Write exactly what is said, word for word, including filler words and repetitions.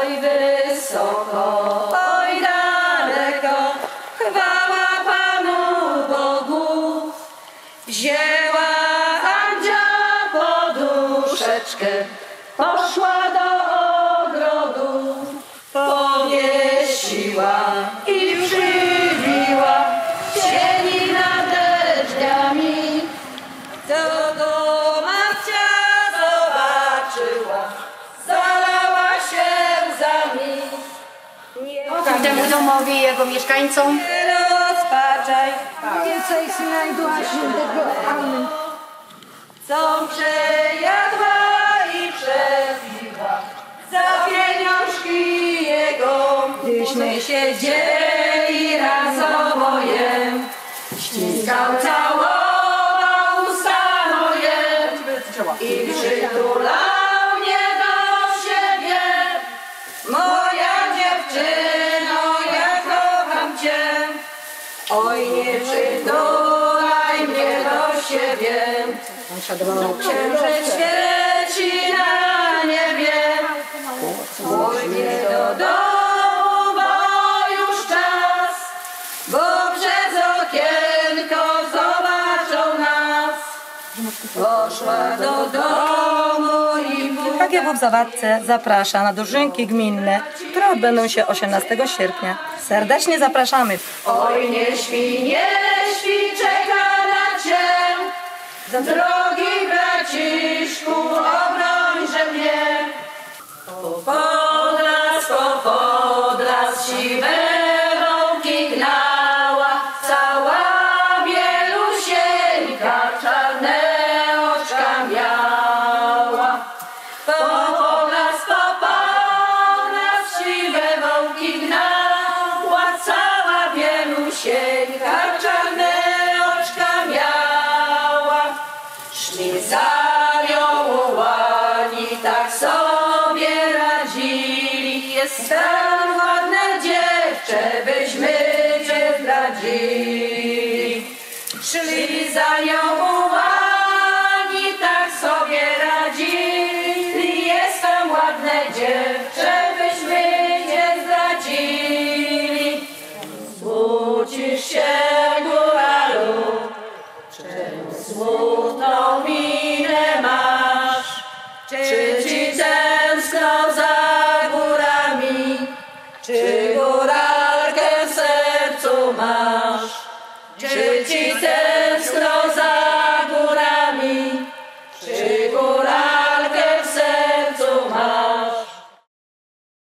oj wysoko, oj daleko, chwała Panu Bogu. Wzięła Andzia poduszeczkę, poszła do ogrodu, powiesiła i przybiła w sieni nad deszczami. Co go Macia zobaczyła, zalała się łzami. I temu domowi i jego mieszkańcom. Nie rozpaczaj, Więcej znajdła się tego Amen. co przejadła i przepiła za pieniążki jego. Gdyśmy siedzieli raz obojem, ściskał, całował usta moje i przytulał mnie do siebie. Moja dziewczyno, ja kocham cię, oj nie przytulaj mnie do siebie. Księżyc świeci na niebie, pójdzie do domu, bo już czas, bo przez okienko zobaczą nas. Poszła do domu i K G W w Zawadce zaprasza na dożynki gminne, które odbędą się osiemnastego sierpnia. Serdecznie zapraszamy. oj nie śpi, nie śpi, czeka na cię. Drogi braciszku, obrońże mnie. Po Podlas, po Podlas siwe wąki gnała, cała bielusieńka czarne oczka miała. Po Podlas, po Podlas siwe wąki gnała, cała bielusieńka czarne oczka miała. Szli za nią ułani, tak sobie radzili. Jestem ładne dziewczę, byśmy cię zdradzili. Szli za nią ułani, tak sobie radzili. Jestem ładne dziewczę, byśmy cię zdradzili. Smucisz się, góralu, smutną minę masz, czy ci tęskno za górami, czy góralkę w sercu masz, czy ci tęskno